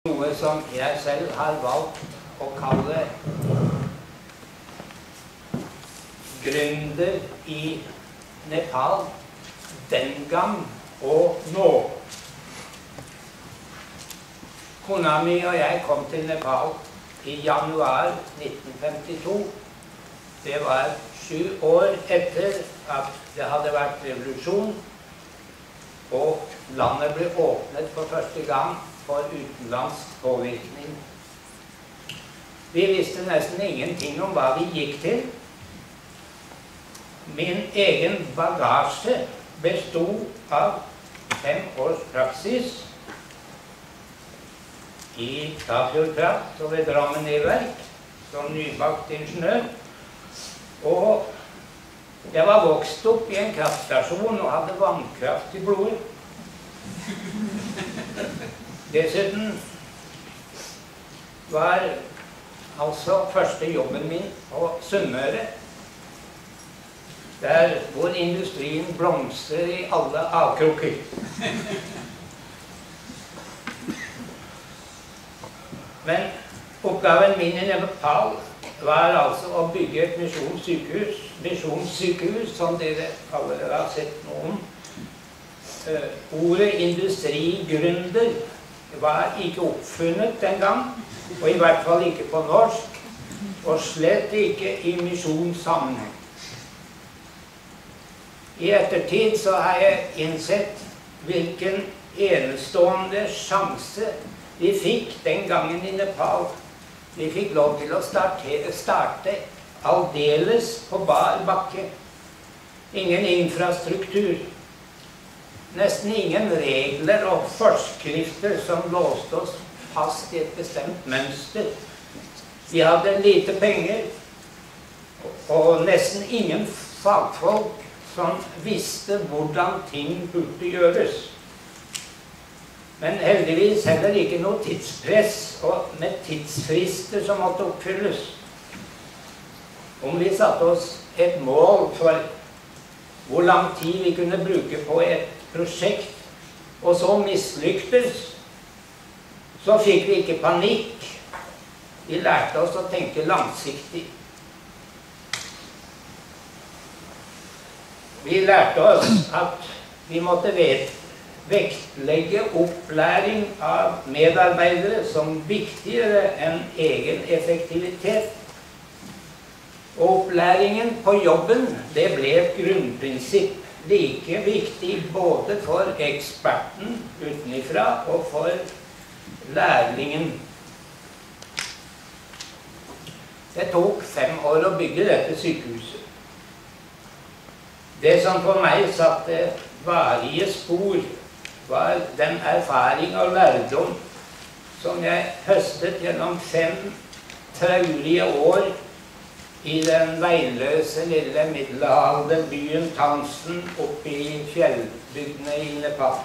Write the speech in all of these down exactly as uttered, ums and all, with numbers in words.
Noe som jeg selv har valgt å kalle gründer i Nepal den gang og nå. Kona mi og jeg kom til Nepal i januar nitten femtito. Det var sju år etter at det hadde vært revolusjon, og landet ble åpnet for første gang for utenlandsk påvirkning. Vi visste nesten ingenting om hva vi gikk til. Min egen bagasje bestod av fem års praksis i Tafjordkraft og ved Drammen Nyverk som nybakt ingeniør. Og jeg var vokst opp i en kraftstasjon og hadde vannkraft i blodet. Dessuten var altså første jobben min på Sunnmøre, der hvor industrien blomstrer i alle avkroker. Men oppgaven min i Nepal var altså å bygge et misjonssykehus, misjonssykehus som dere allerede har sett noe om. Uh, ordet industrigründer var ikke oppfunnet den gang, og i hvert fall ikke på norsk, og slett ikke i misjonssammenheng. I ettertid så har jeg innsett hvilken enestående sjanse vi fikk den gangen i Nepal. Vi fikk lov til å starte, starte aldeles på bar bakke. Ingen infrastruktur. Nesten ingen regler og forskrifter som låste oss fast i et bestemt mønster. Vi hadde lite penger, og nesten ingen fagfolk som visste hvordan ting burde gjøres. Men heldigvis heller ikke noe tidspress, og med tidsfrister som måtte oppfylles. Om vi satte oss et mål for hvor lang tid vi kunne bruke på et prosjekt, og så mislyktes, så fikk vi ikke panikk. Vi lærte oss å tenke langsiktig. Vi lærte oss at vi måtte vektlegge opplæring av medarbeidere som viktigere enn egen effektivitet. Og opplæringen på jobben, det ble et grunnprinsipp. Like viktig både for eksperten utenifra og for lærlingen. Det tok fem år å bygge dette sykehuset. Det som for meg satte varige spor, var den erfaring og lærdom som jeg høstet gjennom fem traurige år i den veiløse lille middelalderbyen Tansen oppe i fjellbygdene i Nepal.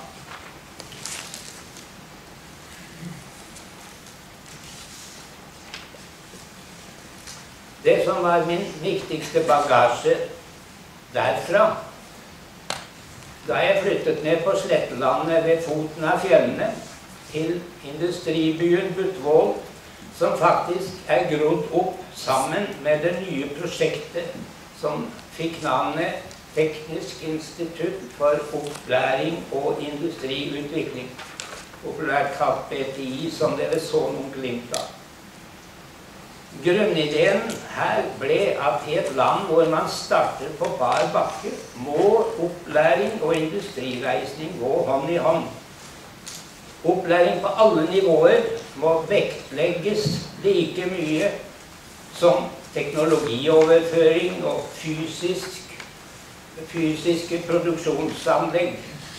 Det som var min viktigste bagasje derfra, da jeg flyttet ned på Slettelandet ved foten av fjellene til industribyen Buttvål, som faktisk er grodd opp sammen med det nye prosjektet som fikk navnet Teknisk institutt for opplæring og industriutvikling, populært kalt B T I, som dere så noen glimt av. Grunnideen her ble at i et land hvor man starter på bar bakke, må opplæring og industrireisning gå hånd i hånd. Opplæring på alle nivåer må vektlegges like mye som teknologioverføring og fysisk, fysiske produksjonsanlegg.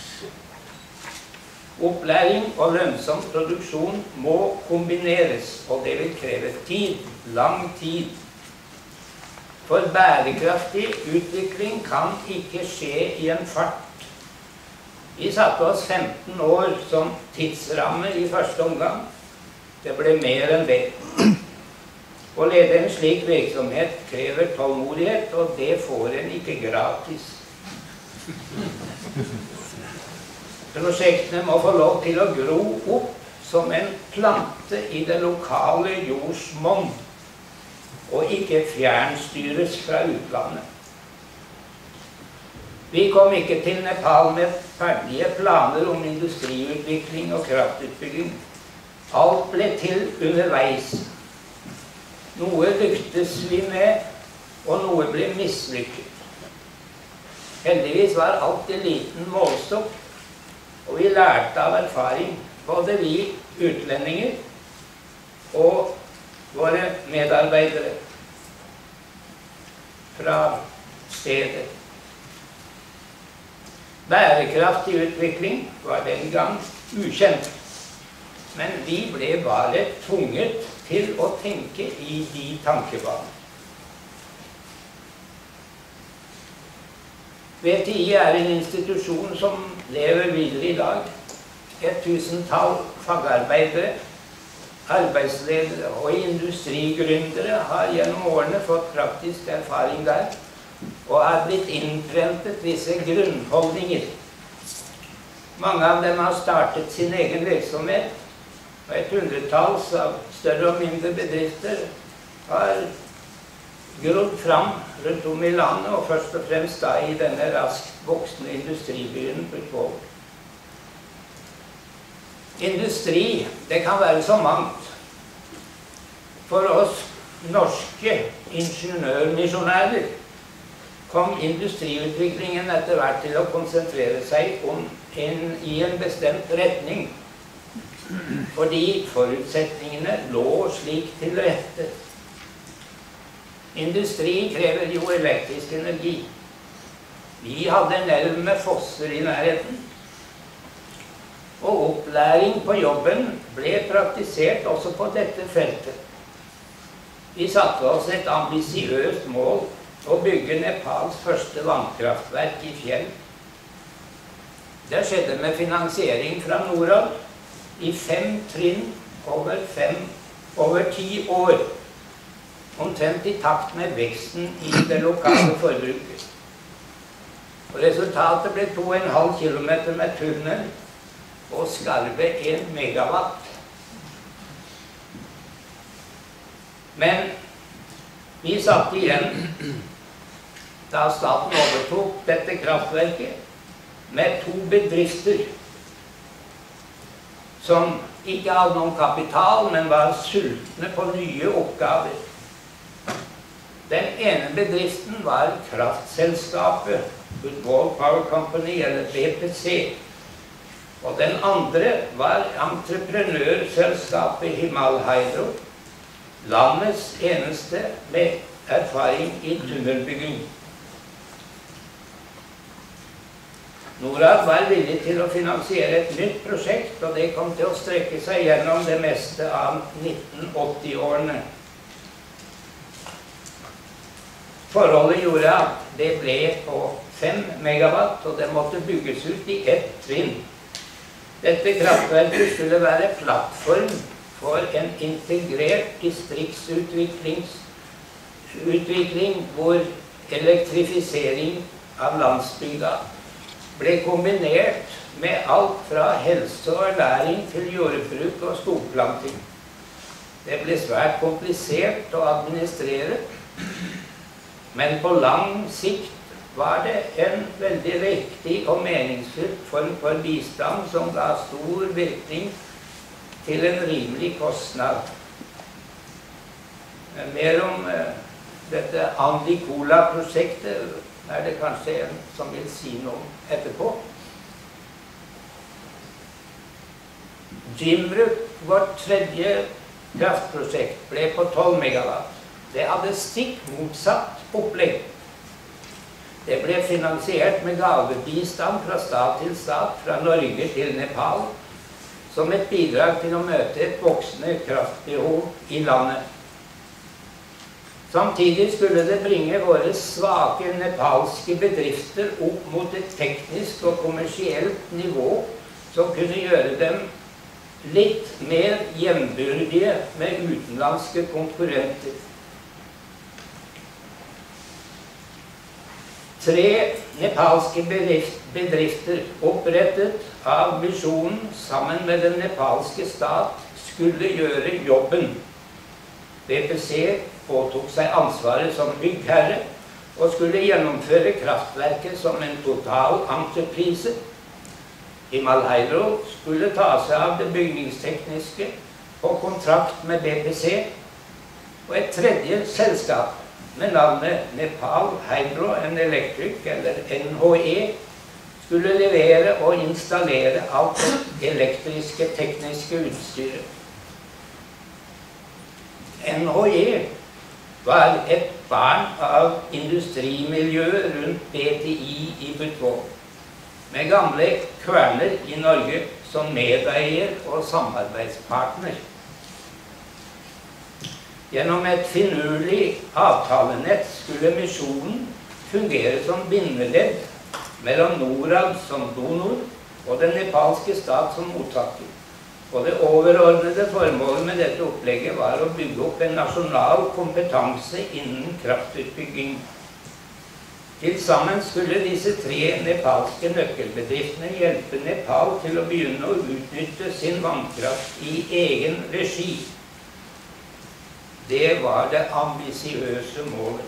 Opplæring og lønnsom produksjon må kombineres, og det vil kreve tid, lang tid. For bærekraftig utvikling kan ikke skje i en fart. Vi satte oss femten år som tidsramme i første omgang. Det ble mer enn det. Å lede en slik virksomhet krever tålmodighet, og det får en ikke gratis. Prosjektene må få lov til å gro opp som en plante i det lokale jordsmonn, og ikke fjernstyres fra utlandet. Vi kom ikke til Nepal med ferdige planer om industriutvikling og kraftutbygging. Alt ble til underveis. Noe lyktes vi med, og noe ble mislykket. Heldigvis var alt i liten målstokk, og vi lærte av erfaring, både vi utlendinger og våre medarbeidere fra stedet. Bærekraftig utvikling var den gang ukjent, men vi ble bare tvunget til å tenke i de tankebaner. V T I er en institusjon som lever videre i dag. Et tusentall fagarbeidere, arbeidsledere og industrigründere har gjennom årene fått praktisk erfaring der, og er blitt innprentet visse grunnholdninger. Mange av dem har startet sin egen virksomhet, og et hundretalls av større og mindre bedrifter har grodd fram rundt om i landet, og først og fremst da i denne raskt voksende industribyen Putvoll. Industri, det kan være så mangt. For oss norske ingeniørmisjonærer kom industriutviklingen etter hvert til å konsentrere seg om en, i en bestemt retning, fordi forutsetningene lå slik til rette. Industri krever jo elektrisk energi. Vi hadde en elv med fosser i nærheten, og opplæring på jobben ble praktisert også på dette feltet. Vi satte oss et ambisiøst mål å bygge Nepals første vannkraftverk i fjell. Det skjedde med finansiering fra Norad i fem trinn over, fem, over ti år, omtrent i takt med veksten i det lokale forbruket. Og resultatet ble to og en halv kilometer med tunnel og skarve en megawatt. Men vi satt igjen da staten overtok dette kraftverket med to bedrifter som ikke hadde noen kapital, men var sultne på nye oppgaver. Den ene bedriften var kraftselskapet Putvoll Power Company, eller B P C, og den andre var entreprenørselskapet Himal Hydro, landets eneste med erfaring i tunnelbygging. Norad var villig til å finansiere et nytt prosjekt, og det kom til å strekke seg gjennom det meste av nitten åtti-årene. Forholdet gjorde at det ble på fem megawatt, og det måtte bygges ut i ett trinn. Dette kraftverket skulle være plattform for en integrert distriktsutvikling hvor elektrifisering av landsbygda ble kombinert med alt fra helse og ernæring til jordbruk og skogplanting. Det ble svært komplisert å administrere, men på lang sikt var det en veldig riktig og meningsfylt form for bistand som ga stor virkning til en rimelig kostnad. Mer om uh, dette Andikola-prosjektet er det kanskje en som vil si noe etterpå. Jimruk, vårt tredje kraftprosjekt, ble på tolv megawatt. Det hadde stikk motsatt opplegg. Det ble finansiert med gavebistand fra stat til stat, fra Norge til Nepal, som et bidrag til å møte et voksende kraftbehov i landet. Samtidig skulle det bringe våre svake nepalske bedrifter opp mot et teknisk og kommersielt nivå som kunne gjøre dem litt mer jevnbyrdige med utenlandske konkurrenter. Tre nepalske bedrifter opprettet av misjonen sammen med den nepalske stat skulle gjøre jobben. B P C påtok seg ansvaret som byggherre og skulle gjennomføre kraftverket som en total entreprise. Himal Hydro skulle ta seg av det bygningstekniske på kontrakt med B P C, og et tredje selskap med navnet Nepal Hydro and Electric, eller N H E, skulle levere og installere alt det elektriske tekniske utstyret. N H E var et barn av industrimiljøet rundt B T I i Butvo, med gamle Kværner i Norge som medeier og samarbeidspartner. Gjennom et finurlig avtalenett skulle misjonen fungere som bindeledd mellom Norad som donor og den nepalske stat som mottaker. Og det overordnede formålet med dette opplegget var å bygge opp en nasjonal kompetanse innen kraftutbygging. Til sammen skulle disse tre nepalske nøkkelbedriftene hjelpe Nepal til å begynne å utnytte sin vannkraft i egen regi. Det var det ambisiøse målet.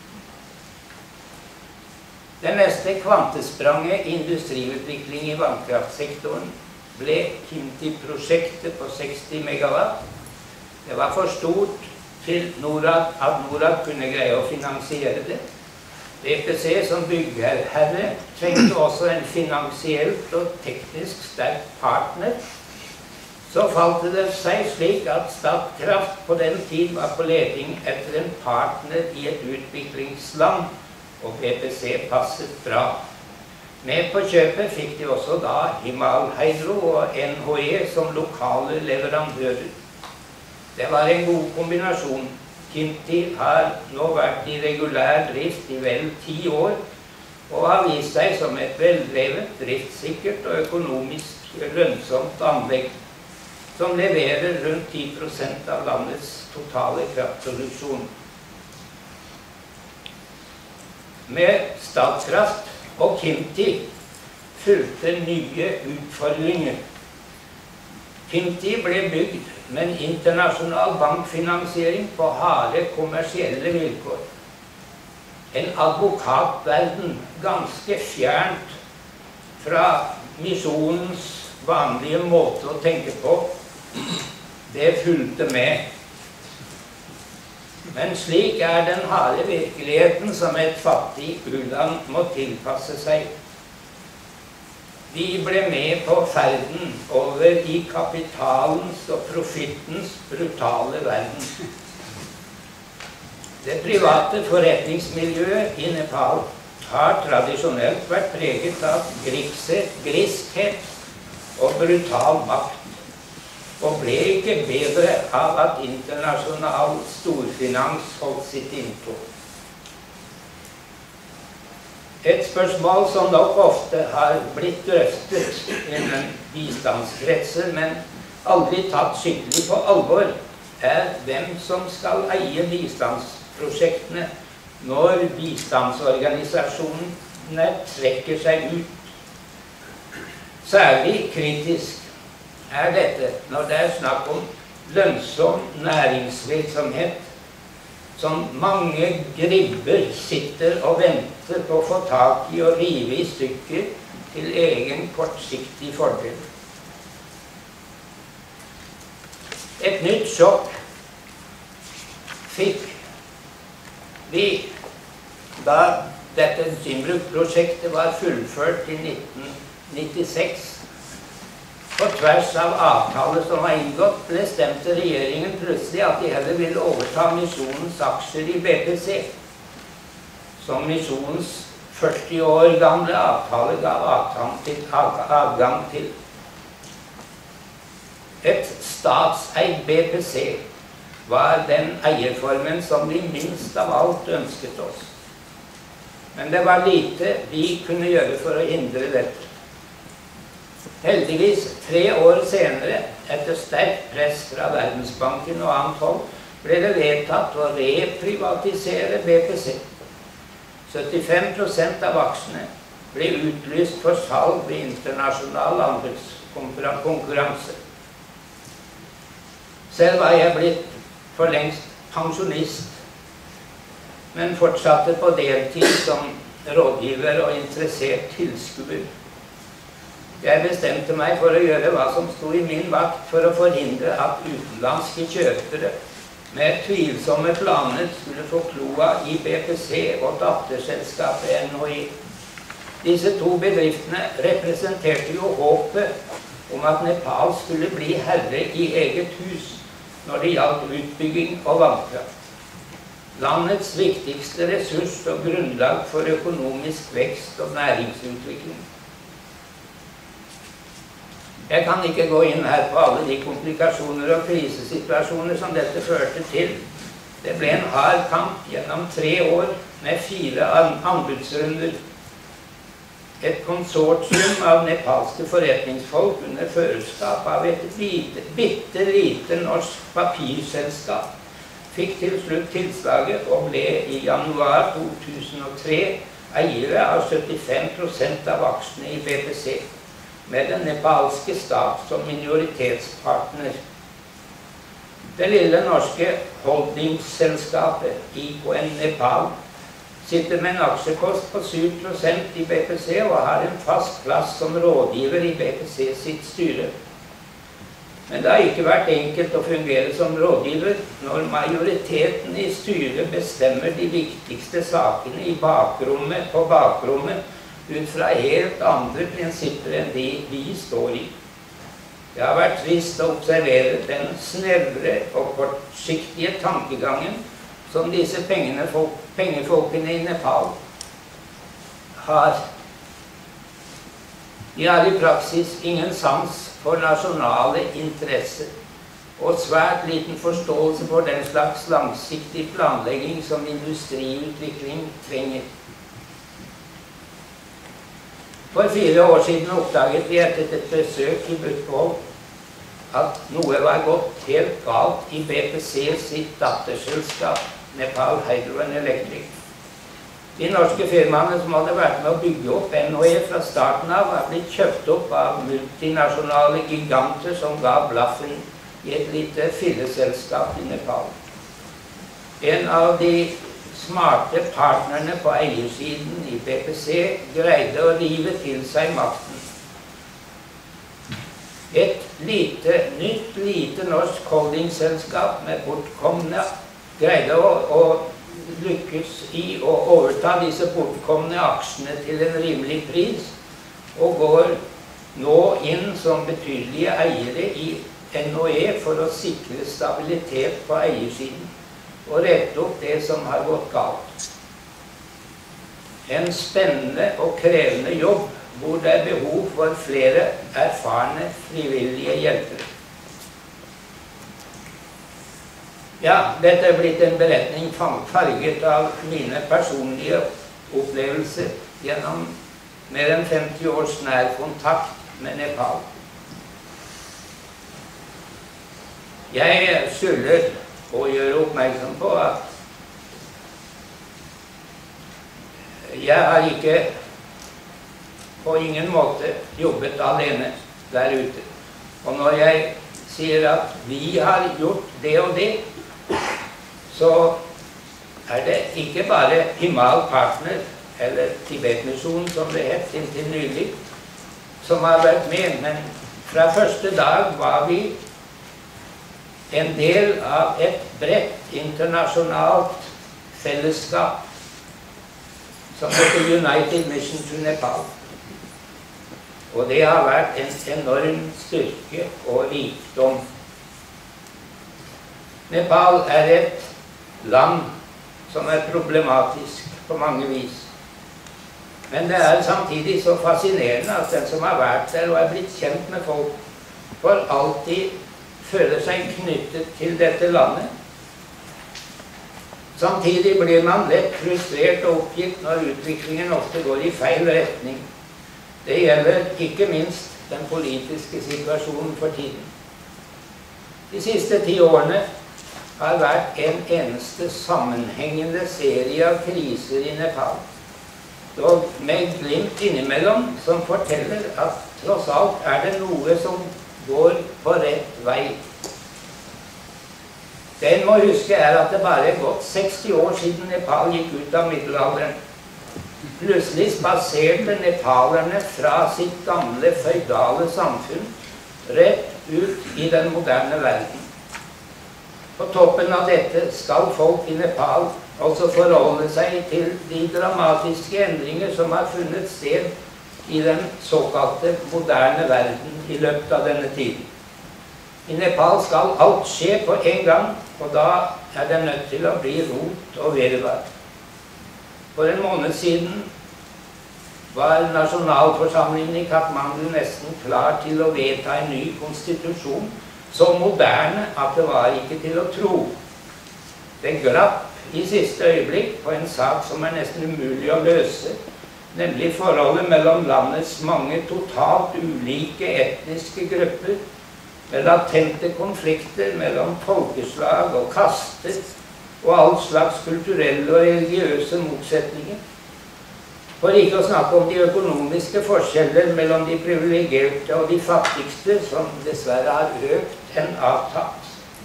Det neste kvantespranget industriutvikling i vannkraftsektoren ble Kinti-prosjektet på seksti megawatt. Det var for stort til Norad, at Norad kunne greie å finansiere det. B P C som byggherre trengte også en finansielt og teknisk sterk partner. Så falt det seg slik at Statkraft på den tid var på leting etter en partner i et utviklingsland, og B P C passet bra. Med på kjøpet fikk de også da Himal Hydro og N H E som lokale leverandører. Det var en god kombinasjon. Kinti har nå vært i regulær drift i vel ti år, og har vist seg som et veldrevet, driftssikkert og økonomisk lønnsomt anlegg, som leverer rundt ti prosent av landets totale kraftproduksjon. Med Statkraft og Kinti fulgte nye utfordringer. Kinti ble bygd med en internasjonal bankfinansiering på harde kommersielle vilkår. En advokatverden ganske fjernt fra misjonens vanlige måte å tenke på. Det fulgte med. Men slik er den harde virkeligheten som et fattig u-land må tilpasse seg. Vi ble med på ferden over i kapitalens og profittens brutale verden. Det private forretningsmiljøet i Nepal har tradisjonelt vært preget av griskhet og brutal makt, og ble ikke bedre av at internasjonal storfinans holdt sitt inntog. Et spørsmål som nok ofte har blitt drøftet innen bistandskretser, men aldri tatt skikkelig på alvor, er hvem som skal eie bistandsprosjektene når bistandsorganisasjonene trekker seg ut. Særlig kritisk er dette når det er snakk om lønnsom næringsvirksomhet, som mange gribber sitter og venter på å få tak i og rive i stykker til egen kortsiktig fordel. Et nytt sjokk fikk vi da dette Simbruk-prosjektet var fullført i nitten nittiseks. På tvers av avtaler som var inngått, bestemte regjeringen plutselig at de heller ville overta misjonens aksjer i B P C, som misjonens førti år gamle avtale gav adgang til. Et statseid B P C var den eierformen som vi minst av alt ønsket oss. Men det var lite vi kunne gjøre for å hindre dette. Heldigvis, tre år senere, etter sterkt press fra Verdensbanken og annet hold, ble det vedtatt å reprivatisere B P C, syttifem prosent av aksjene ble utlyst for salg ved internasjonal anbudskonkurranse. Selv var jeg blitt for lengst pensjonist, men fortsatte på deltid som rådgiver og interessert tilskuer. Jeg bestemte meg for å gjøre hva som sto i min makt for å forhindre at utenlandske kjøpere med tvilsomme planer skulle få kloa i B P C og datterselskapet N H I. Disse to bedriftene representerte jo håpet om at Nepal skulle bli herre i eget hus når det gjaldt utbygging og vannkraft. Landets viktigste ressurs og grunnlag for økonomisk vekst og næringsutvikling. Jeg kan ikke gå inn her på alle de komplikasjoner og krisesituasjoner som dette førte til. Det ble en hard kamp gjennom tre år med fire anbudsrunder. Et konsortium av nepalske forretningsfolk under førerskap av et lite, bitte lite norsk papirselskap fikk til slutt tilslaget og ble i januar to tusen og tre eiere av syttifem prosent av aksjene i B P C, med den nepalske stat som minoritetspartner. Det lille norske holdningsselskapet I K N Nepal sitter med en aksjekost på syv prosent i B P C og har en fast plass som rådgiver i B P C sitt styre. Men det har ikke vært enkelt å fungere som rådgiver når majoriteten i styret bestemmer de viktigste sakene i bakrommet på bakrommet ut fra helt andre prinsipper enn de vi står i. Det har vært trist å observere den snevre og kortsiktige tankegangen som disse pengefolkene i Nepal har. De har i praksis ingen sans for nasjonale interesser, og svært liten forståelse for den slags langsiktig planlegging som industriutvikling trenger. For fire år siden oppdaget vi etter et besøk i Butvoll at noe var gått helt galt i B P C sitt datterselskap, Nepal Hydro and Electric. De norske firmaene som hadde vært med å bygge opp N H E fra starten av, var blitt kjøpt opp av multinasjonale giganter som ga blaffen i et lite filleselskap i Nepal. En av de smarte partnerne på eiersiden i B P C greide å rive til seg makten. Et lite, nytt, lite norsk holdingselskap med bortkomne greide å, å lykkes i å overta disse bortkomne aksjene til en rimelig pris, og går nå inn som betydelige eiere i N H E for å sikre stabilitet på eiersiden og rette opp det som har gått galt. En spennende og krevende jobb hvor det er behov for flere erfarne frivillige hjelpere. Ja, dette er blitt en beretning farget av mine personlige opplevelser gjennom mer enn femti års nær kontakt med Nepal. Jeg skylder å gjøre oppmerksom på at jeg har ikke på ingen måte jobbet alene der ute. Og når jeg sier at vi har gjort det og det, så er det ikke bare Himal Partner, eller Tibet-misjonen som det het inntil nylig, som har vært med, men fra første dag var vi en del av et bredt internasjonalt fellesskap som heter United Mission to Nepal. Og det har vært en enorm styrke og rikdom. Nepal er et land som er problematisk på mange vis. Men det er samtidig så fascinerende at den som har vært der og er blitt kjent med folk, for alltid føler seg knyttet til dette landet. Samtidig blir man lett frustrert og oppgitt når utviklingen ofte går i feil retning. Det gjelder ikke minst den politiske situasjonen for tiden. De siste ti årene har vært en eneste sammenhengende serie av kriser i Nepal. dog med glimt innimellom, som forteller at tross alt er det noe som går på rett vei. Det en må huske er at det bare er gått seksti år siden Nepal gikk ut av middelalderen. Plutselig spaserte nepalerne fra sitt gamle føydale samfunn rett ut i den moderne verden. På toppen av dette skal folk i Nepal også forholde seg til de dramatiske endringer som har funnet sted i den såkalte moderne verden i løpet av denne tiden. I Nepal skal alt skje på en gang, og da er det nødt til å bli rot og virvar. For en måned siden var nasjonalforsamlingen i Kathmandu nesten klar til å vedta en ny konstitusjon, så moderne at det var ikke til å tro. Det glapp i siste øyeblikk på en sak som er nesten umulig å løse, nemlig forholdet mellom landets mange totalt ulike etniske grupper, med latente konflikter mellom folkeslag og kaster, og all slags kulturelle og religiøse motsetninger. For ikke å snakke om de økonomiske forskjeller mellom de privilegerte og de fattigste, som dessverre har økt enn avtatt.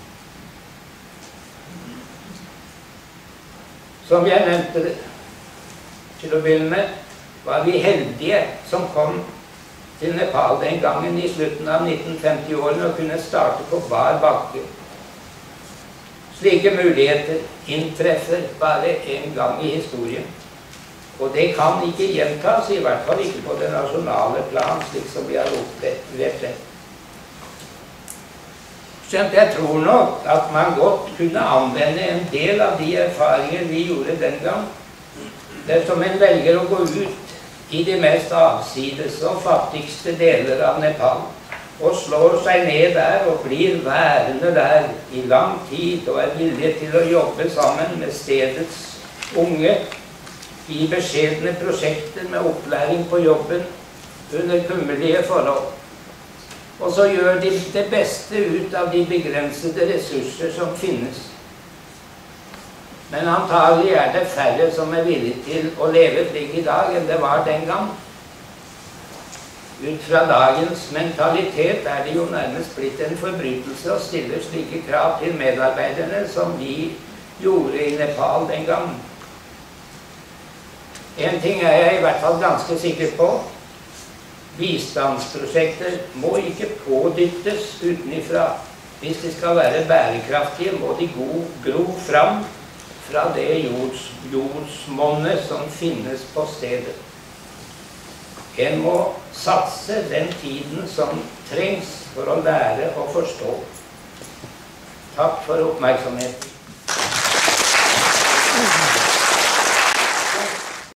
Som jeg nevnte til å begynne med, var vi heldige som kom til Nepal den gangen i slutten av nitten femti-årene og kunne starte på bar bakke. Slike muligheter inntreffer bare en gang i historien. Og det kan ikke gjentas, i hvert fall ikke på det nasjonale plan, slik som vi har opplevd det. Skjønt jeg tror nok at man godt kunne anvende en del av de erfaringer vi gjorde den gang, dersom en velger å gå ut i de mest avsides og fattigste deler av Nepal, og slår seg ned der og blir værende der i lang tid og er villig til å jobbe sammen med stedets unge i beskjedne prosjekter med opplæring på jobben under kummerlige forhold. Og så gjør de det beste ut av de begrensede ressurser som finnes. Men antagelig er det færre som er villige til å leve slik i dag enn det var den gang. Ut fra dagens mentalitet er det jo nærmest blitt en forbrytelse å stille slike krav til medarbeiderne som vi gjorde i Nepal den gang. En ting er jeg i hvert fall ganske sikker på. Bistandsprosjekter må ikke pådyttes utenifra. Hvis de skal være bærekraftige, må de gro fram fra det jords, jordsmonnet som finnes på stedet. En må satse den tiden som trengs for å lære og forstå. Takk for oppmerksomheten.